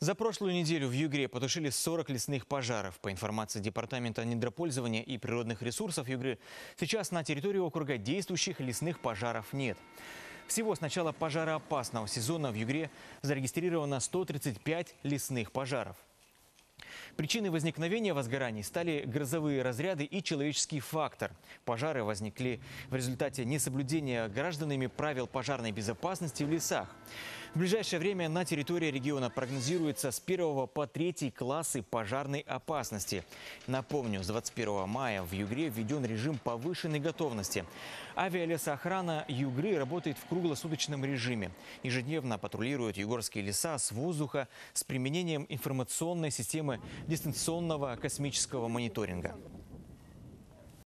За прошлую неделю в Югре потушили 40 лесных пожаров. По информации Департамента недропользования и природных ресурсов Югры, сейчас на территории округа действующих лесных пожаров нет. Всего с начала пожароопасного сезона в Югре зарегистрировано 135 лесных пожаров. Причиной возникновения возгораний стали грозовые разряды и человеческий фактор. Пожары возникли в результате несоблюдения гражданами правил пожарной безопасности в лесах. В ближайшее время на территории региона прогнозируется с 1 по 3 классы пожарной опасности. Напомню, с 21 мая в Югре введен режим повышенной готовности. Авиалесоохрана Югры работает в круглосуточном режиме. Ежедневно патрулирует югорские леса с воздуха с применением информационной системы дистанционного космического мониторинга.